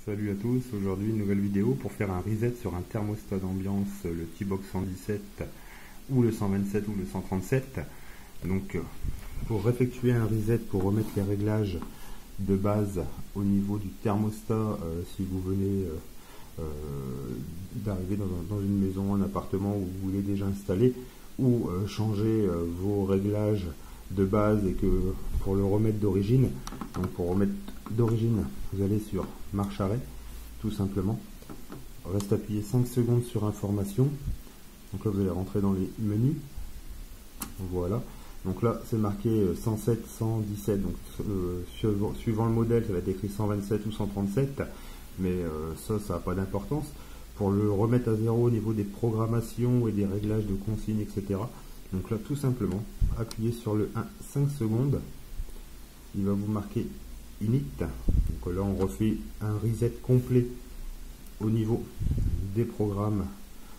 Salut à tous, aujourd'hui une nouvelle vidéo pour faire un reset sur un thermostat d'ambiance, le T-Box 117 ou le 127 ou le 137. Donc pour effectuer un reset, pour remettre les réglages de base au niveau du thermostat, si vous venez d'arriver dans une maison, un appartement où vous voulez déjà installer, ou changer vos réglages de base et que pour le remettre d'origine, donc pour remettre d'origine, vous allez sur marche arrêt, tout simplement. Reste appuyé 5 secondes sur information. Donc là vous allez rentrer dans les menus. Voilà. Donc là c'est marqué 107, 117. Donc suivant le modèle, ça va être écrit 127 ou 137. Mais ça n'a pas d'importance. Pour le remettre à zéro au niveau des programmations et des réglages de consignes, etc. Donc là tout simplement, appuyez sur le 1 5 secondes. Il va vous marquer init. Donc là on refait un reset complet au niveau des programmes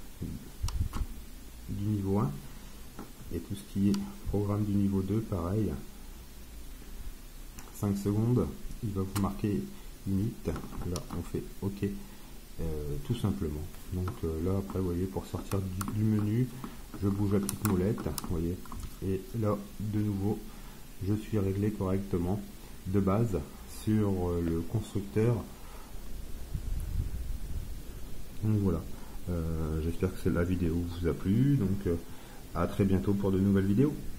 du niveau 1 et tout ce qui est programme du niveau 2 pareil. 5 secondes, il va vous marquer init. Là on fait ok, tout simplement. Donc là après vous voyez, pour sortir du menu, je bouge la petite molette, vous voyez, et là de nouveau je suis réglé correctement de base sur le constructeur. Donc voilà, j'espère que la vidéo vous a plu, donc à très bientôt pour de nouvelles vidéos.